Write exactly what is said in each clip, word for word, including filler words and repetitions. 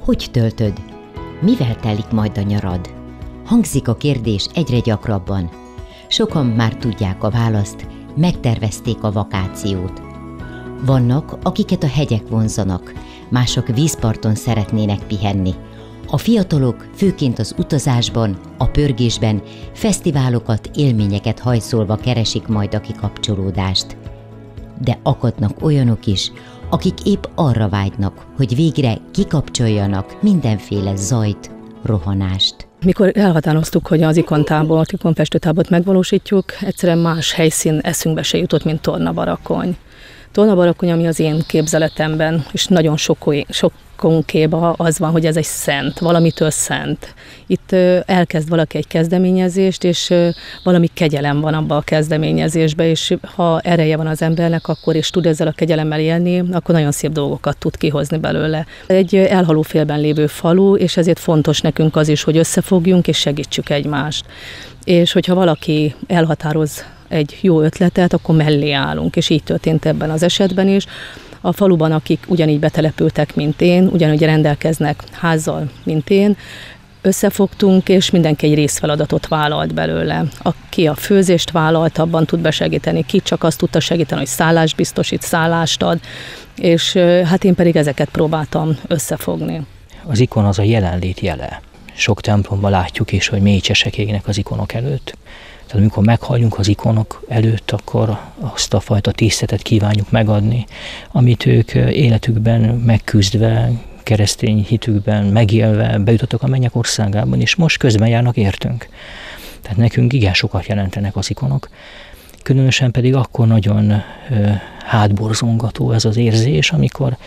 Hogy töltöd? Mivel telik majd a nyarad? Hangzik a kérdés egyre gyakrabban. Sokan már tudják a választ, megtervezték a vakációt. Vannak, akiket a hegyek vonzanak, mások vízparton szeretnének pihenni. A fiatalok főként az utazásban, a pörgésben, fesztiválokat, élményeket hajszolva keresik majd a kikapcsolódást. De akadnak olyanok is, akik épp arra vágynak, hogy végre kikapcsoljanak mindenféle zajt, rohanást. Mikor elhatároztuk, hogy az ikontábort, ikonfestőtábort megvalósítjuk, egyszerűen más helyszín eszünkbe se jutott, mint Tornabarakony. Tornabarakony, ami az én képzeletemben, és nagyon sokunkéban az van, hogy ez egy szent, valamitől szent. Itt elkezd valaki egy kezdeményezést, és valami kegyelem van abban a kezdeményezésben, és ha ereje van az embernek, akkor és tud ezzel a kegyelemmel élni, akkor nagyon szép dolgokat tud kihozni belőle. Egy elhaló félben lévő falu, és ezért fontos nekünk az is, hogy összefogjunk és segítsük egymást. És hogyha valaki elhatároz egy jó ötletet, akkor mellé állunk, és így történt ebben az esetben is. A faluban, akik ugyanígy betelepültek, mint én, ugyanúgy rendelkeznek házzal, mint én, összefogtunk, és mindenki egy részfeladatot vállalt belőle. Aki a főzést vállalt, abban tud besegíteni, ki csak azt tudta segíteni, hogy szállást biztosít, szállást ad, és hát én pedig ezeket próbáltam összefogni. Az ikon az a jelenlét jele. Sok templomban látjuk is, hogy mécsesek égnek az ikonok előtt. Tehát amikor meghalljunk az ikonok előtt, akkor azt a fajta tiszteletet kívánjuk megadni, amit ők életükben megküzdve, keresztény hitükben megélve bejutottak a mennyek országában, és most közben járnak értünk. Tehát nekünk igen sokat jelentenek az ikonok. Különösen pedig akkor nagyon hátborzongató ez az érzés, amikor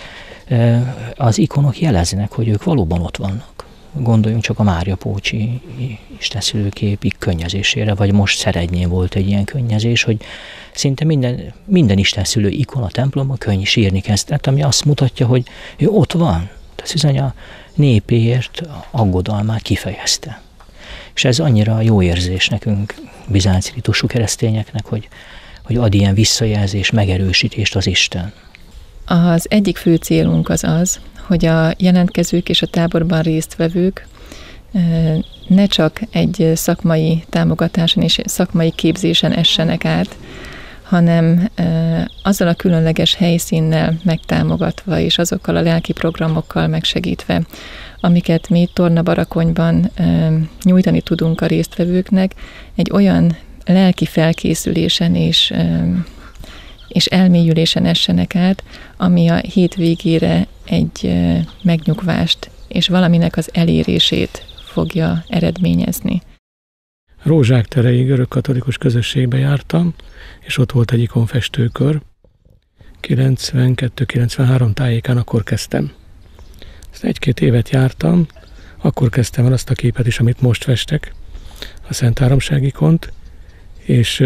az ikonok jeleznek, hogy ők valóban ott vannak. Gondoljunk csak a Mária Pócsi istenszülőképig könnyezésére, vagy most Szerednyén volt egy ilyen könnyezés, hogy szinte minden, minden istenszülő ikon a templomban könny sírni kezdett, ami azt mutatja, hogy ő ott van. Tehát bizony a népéért aggodalmát kifejezte. És ez annyira jó érzés nekünk, bizánci ritusú keresztényeknek, hogy, hogy ad ilyen visszajelzés, megerősítést az Isten. Az egyik fő célunk az az, hogy a jelentkezők és a táborban résztvevők ne csak egy szakmai támogatáson és szakmai képzésen essenek át, hanem azzal a különleges helyszínnel megtámogatva és azokkal a lelki programokkal megsegítve, amiket mi Tornabarakonyban nyújtani tudunk a résztvevőknek, egy olyan lelki felkészülésen és és elmélyülésen essenek át, ami a hét végére egy megnyugvást és valaminek az elérését fogja eredményezni. Rózsák terei görögkatolikus közösségbe jártam, és ott volt egy ikonfestőkör. kilencvenkettő kilencvenhárom tájékán akkor kezdtem. Ezt egy-két évet jártam, akkor kezdtem el azt a képet is, amit most festek, a Szent Háromság ikont, és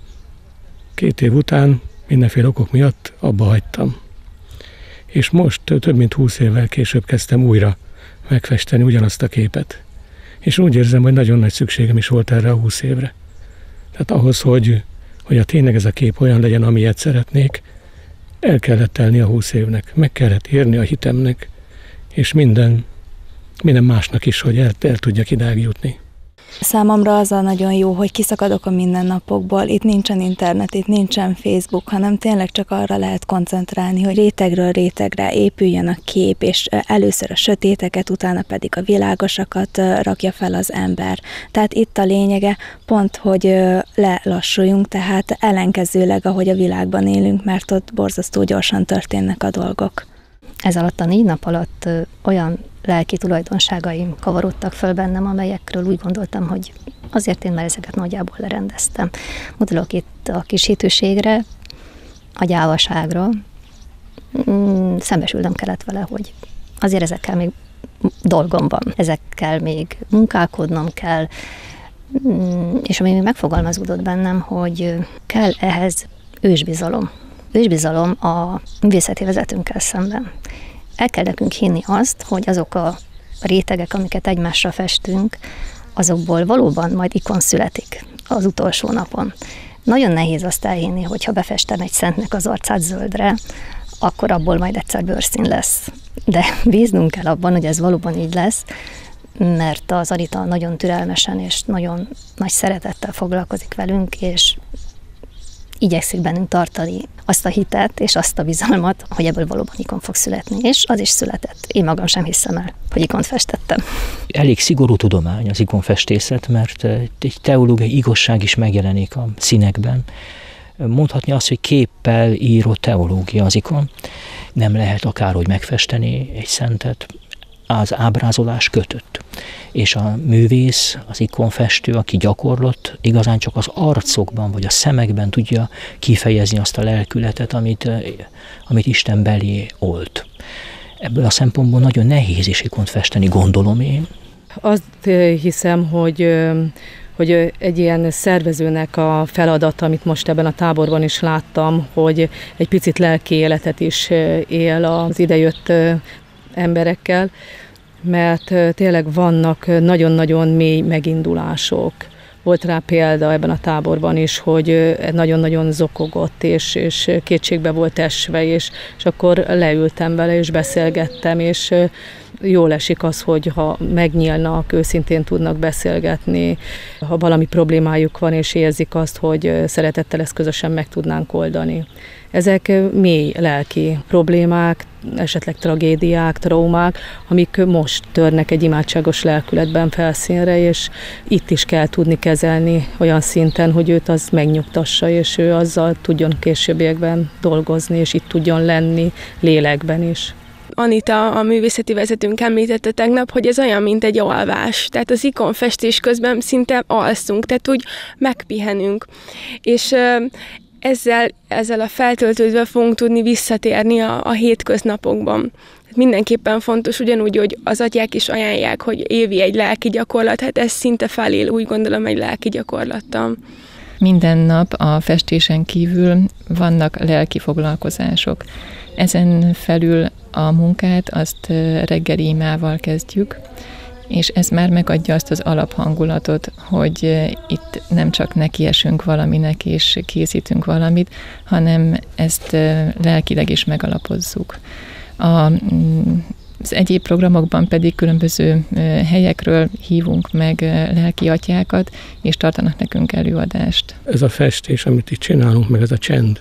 két év után mindenféle okok miatt abba hagytam. És most több mint húsz évvel később kezdtem újra megfesteni ugyanazt a képet. És úgy érzem, hogy nagyon nagy szükségem is volt erre a húsz évre. Tehát ahhoz, hogy, hogy a tényleg ez a kép olyan legyen, amilyet szeretnék, el kellett telni a húsz évnek, meg kellett érni a hitemnek, és minden, minden másnak is, hogy el, el tudjak idáig jutni. Számomra az a nagyon jó, hogy kiszakadok a mindennapokból, itt nincsen internet, itt nincsen Facebook, hanem tényleg csak arra lehet koncentrálni, hogy rétegről rétegre épüljön a kép, és először a sötéteket, utána pedig a világosakat rakja fel az ember. Tehát itt a lényege pont, hogy lelassuljunk, tehát ellenkezőleg, ahogy a világban élünk, mert ott borzasztó gyorsan történnek a dolgok. Ez alatt a négy nap alatt olyan lelki tulajdonságaim kavarodtak föl bennem, amelyekről úgy gondoltam, hogy azért én már ezeket nagyjából lerendeztem. Mutatok itt a kis hitűségre, a gyávaságra. Szembesülnöm kellett vele, hogy azért ezekkel még dolgom van. Ezekkel még munkálkodnom kell, és ami még megfogalmazódott bennem, hogy kell ehhez ősbizalom. Ősbizalom a művészeti vezetőnkkel szemben. El kell nekünk hinni azt, hogy azok a rétegek, amiket egymásra festünk, azokból valóban majd ikon születik az utolsó napon. Nagyon nehéz azt elhinni, hogyha befestem egy szentnek az arcát zöldre, akkor abból majd egyszer bőrszín lesz. De bíznunk kell abban, hogy ez valóban így lesz, mert az Anita nagyon türelmesen és nagyon nagy szeretettel foglalkozik velünk, és igyekszik bennünk tartani azt a hitet és azt a bizalmat, hogy ebből valóban ikon fog születni, és az is született. Én magam sem hiszem el, hogy ikont festettem. Elég szigorú tudomány az ikonfestészet, mert egy teológiai igazság is megjelenik a színekben. Mondhatni azt, hogy képpel írott teológia az ikon. Nem lehet akárhogy megfesteni egy szentet, az ábrázolás kötött. És a művész, az ikonfestő, aki gyakorlott, igazán csak az arcokban vagy a szemekben tudja kifejezni azt a lelkületet, amit, amit Isten belé olt. Ebből a szempontból nagyon nehéz is ikont festeni, gondolom én. Azt hiszem, hogy hogy egy ilyen szervezőnek a feladata, amit most ebben a táborban is láttam, hogy egy picit lelki életet is él az idejött emberekkel, mert tényleg vannak nagyon-nagyon mély megindulások. Volt rá példa ebben a táborban is, hogy nagyon-nagyon zokogott, és, és kétségbe volt esve, és, és akkor leültem vele, és beszélgettem, és jól esik az, hogy ha megnyílnak, őszintén tudnak beszélgetni, ha valami problémájuk van, és érzik azt, hogy szeretettel ezt közösen meg tudnánk oldani. Ezek mély lelki problémák, esetleg tragédiák, traumák, amik most törnek egy imádságos lelkületben felszínre, és itt is kell tudni kezelni olyan szinten, hogy őt az megnyugtassa, és ő azzal tudjon későbbiekben dolgozni, és itt tudjon lenni lélekben is. Anita, a művészeti vezetőnk említette tegnap, hogy ez olyan, mint egy alvás. Tehát az ikonfestés közben szinte alszunk, tehát úgy megpihenünk. És ezzel, ezzel a feltöltődve fogunk tudni visszatérni a, a hétköznapokban. Mindenképpen fontos, ugyanúgy, hogy az atyák is ajánlják, hogy évi egy lelki gyakorlat, hát ez szinte felél, úgy gondolom, egy lelki gyakorlattal. Minden nap a festésen kívül vannak lelki foglalkozások. Ezen felül a munkát azt reggeli imával kezdjük, és ez már megadja azt az alaphangulatot, hogy itt nem csak nekiesünk valaminek és készítünk valamit, hanem ezt lelkileg is megalapozzuk. A Az egyéb programokban pedig különböző helyekről hívunk meg lelki atyákat, és tartanak nekünk előadást. Ez a festés, amit itt csinálunk, meg ez a csend,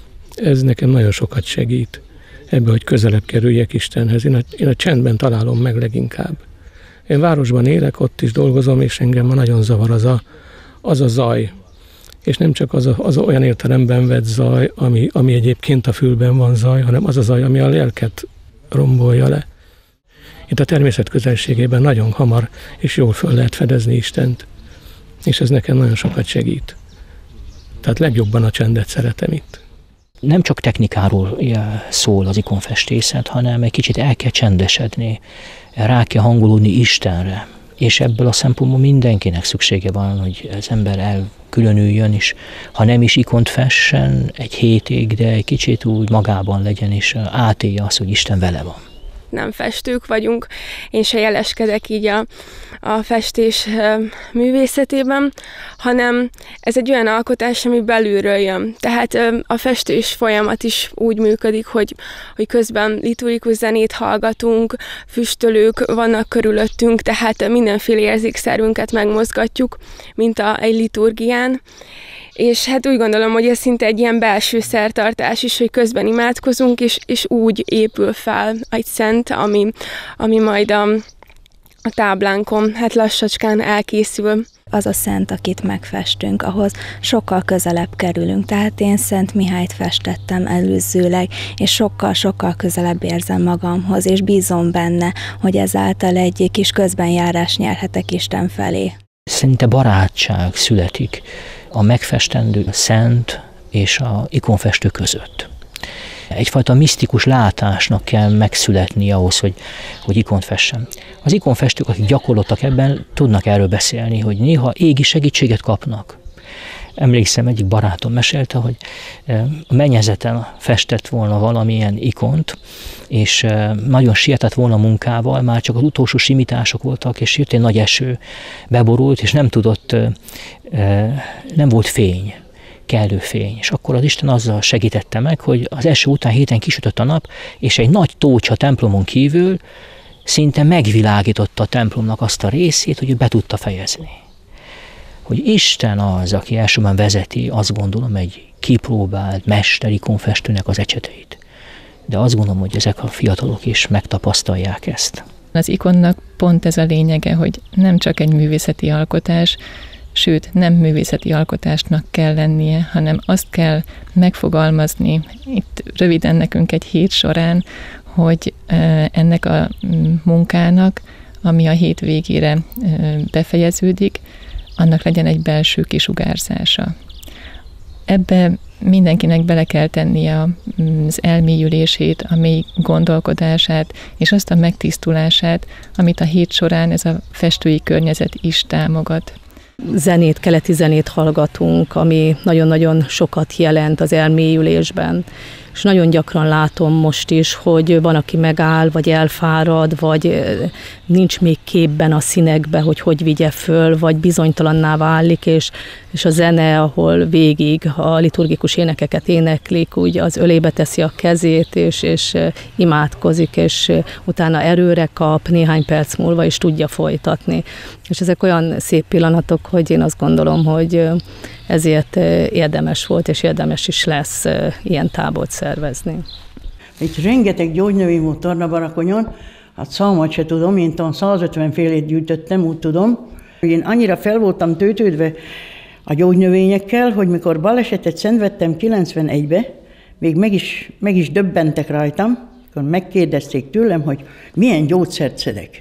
ez nekem nagyon sokat segít ebbe, hogy közelebb kerüljek Istenhez. Én a, én a csendben találom meg leginkább. Én városban élek, ott is dolgozom, és engem ma nagyon zavar az a, az a zaj. És nem csak az, a, az olyan értelemben vett zaj, ami, ami egyébként a fülben van zaj, hanem az a zaj, ami a lelket rombolja le. Itt a természet közelségében nagyon hamar és jól föl lehet fedezni Istent, és ez nekem nagyon sokat segít. Tehát legjobban a csendet szeretem itt. Nem csak technikáról szól az ikonfestészet, hanem egy kicsit el kell csendesedni, rá kell hangolódni Istenre, és ebből a szempontból mindenkinek szüksége van, hogy az ember elkülönüljön, és ha nem is ikont fessen egy hétig, de egy kicsit úgy magában legyen, és átélje azt, hogy Isten vele van. Nem festők vagyunk, én se jeleskedek így a, a festés művészetében, hanem ez egy olyan alkotás, ami belülről jön. Tehát a festés folyamat is úgy működik, hogy, hogy közben liturgikus zenét hallgatunk, füstölők vannak körülöttünk, tehát mindenféle érzékszervünket megmozgatjuk, mint a, egy liturgián. És hát úgy gondolom, hogy ez szinte egy ilyen belső szertartás is, hogy közben imádkozunk, és, és úgy épül fel egy szent, ami, ami majd a, a táblánkon hát lassacskán elkészül. Az a szent, akit megfestünk, ahhoz sokkal közelebb kerülünk. Tehát én Szent Mihályt festettem előzőleg, és sokkal-sokkal közelebb érzem magamhoz, és bízom benne, hogy ezáltal egy kis közbenjárás nyerhetek Isten felé. Szinte barátság születik a megfestendő szent és a ikonfestő között. Egyfajta misztikus látásnak kell megszületni ahhoz, hogy, hogy ikont fessen. Az ikonfestők, akik gyakorlottak ebben, tudnak erről beszélni, hogy néha égi segítséget kapnak. Emlékszem, egyik barátom mesélte, hogy a mennyezeten festett volna valamilyen ikont, és nagyon sietett volna munkával, már csak az utolsó simítások voltak, és jött egy nagy eső, beborult, és nem tudott, nem volt fény. kellő fény. És akkor az Isten azzal segítette meg, hogy az eső után héten kisütött a nap, és egy nagy tócsa templomon kívül szinte megvilágította a templomnak azt a részét, hogy ő be tudta fejezni. Hogy Isten az, aki elsőben vezeti, azt gondolom, egy kipróbált, mesteri konfestőnek az ecseteit. De azt gondolom, hogy ezek a fiatalok is megtapasztalják ezt. Az ikonnak pont ez a lényege, hogy nem csak egy művészeti alkotás, sőt, nem művészeti alkotásnak kell lennie, hanem azt kell megfogalmazni, itt röviden nekünk egy hét során, hogy ennek a munkának, ami a hét végére befejeződik, annak legyen egy belső kisugárzása. Ebbe mindenkinek bele kell tennie az elmélyülését, a mély gondolkodását, és azt a megtisztulását, amit a hét során ez a festői környezet is támogat. Zenét, keleti zenét hallgatunk, ami nagyon-nagyon sokat jelent az elmélyülésben. És nagyon gyakran látom most is, hogy van, aki megáll, vagy elfárad, vagy nincs még képben a színekbe, hogy hogy vigye föl, vagy bizonytalanná válik, és, és a zene, ahol végig a liturgikus énekeket éneklik, úgy az ölébe teszi a kezét, és, és imádkozik, és utána erőre kap, néhány perc múlva is tudja folytatni. És ezek olyan szép pillanatok, hogy én azt gondolom, hogy ezért érdemes volt, és érdemes is lesz ilyen tábort szervezni. Itt rengeteg gyógynövény volt Tornabarakonyon, hát számot se tudom, én talán százötven félét gyűjtöttem, úgy tudom. Én annyira fel voltam töltődve a gyógynövényekkel, hogy mikor balesetet szenvedtem kilencvenegyben, még meg is, meg is döbbentek rajtam, akkor megkérdezték tőlem, hogy milyen gyógyszert szedek.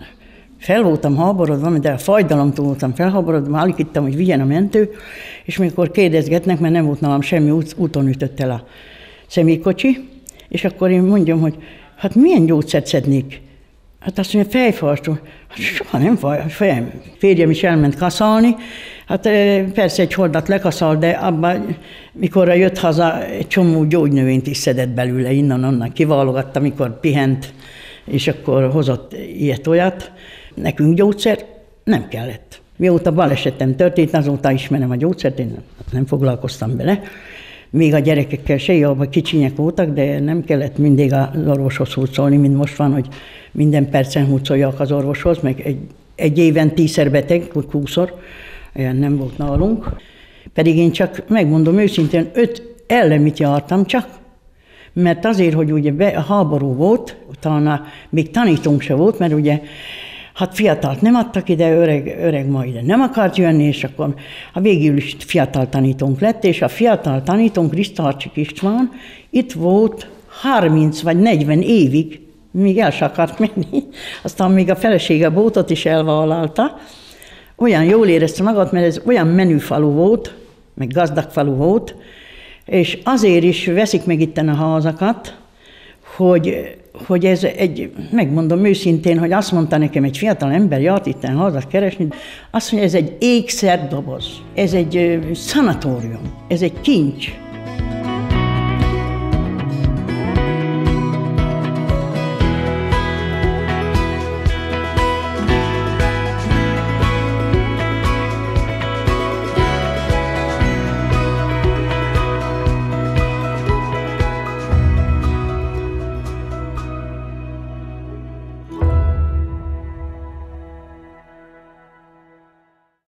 Fel voltam háborodva, de a fájdalomtól voltam felháborodva, alig hittem, hogy vigyen a mentő, és mikor kérdezgetnek, mert nem volt nálam semmi, út, úton ütött el a személykocsi, és akkor én mondjam, hogy hát milyen gyógyszert szednék? Hát azt mondja, fejfástól. Hát soha nem faj, fejem. Férjem is elment kaszálni, hát persze egy hordat lekaszál, de abban, mikor jött haza, egy csomó gyógynövényt is szedett belőle, innen-onnan kiválogatta, mikor pihent, és akkor hozott ilyet-olyat. Nekünk gyógyszer nem kellett. Mióta balesetem történt, azóta ismerem a gyógyszert, én nem foglalkoztam bele. Még a gyerekekkel se, jobban kicsinyek voltak, de nem kellett mindig az orvoshoz hurcolni, mint most van, hogy minden percen hurcoljak az orvoshoz, meg egy, egy éven tízszer beteg, vagy húszszor, olyan nem volt nálunk. Pedig én csak, megmondom őszintén, öt ellenmit jártam csak, mert azért, hogy ugye be, a háború volt, utána még tanítónk se volt, mert ugye hát fiatalt nem adtak ide, öreg, öreg ma ide nem akart jönni, és akkor a végül is fiatal tanítónk lett, és a fiatal tanítónk, Risztarcsik István, itt volt harminc vagy negyven évig, még el se akart menni, aztán még a felesége bótot is elvállalta. Olyan jól érezte magát, mert ez olyan menő falu volt, meg gazdag falu volt, és azért is veszik meg itten a házakat, hogy, hogy ez egy, megmondom őszintén, hogy azt mondta nekem egy fiatal ember, járt itten házat keresni, azt mondja, ez egy ékszerdoboz, ez egy szanatórium, ez egy kincs.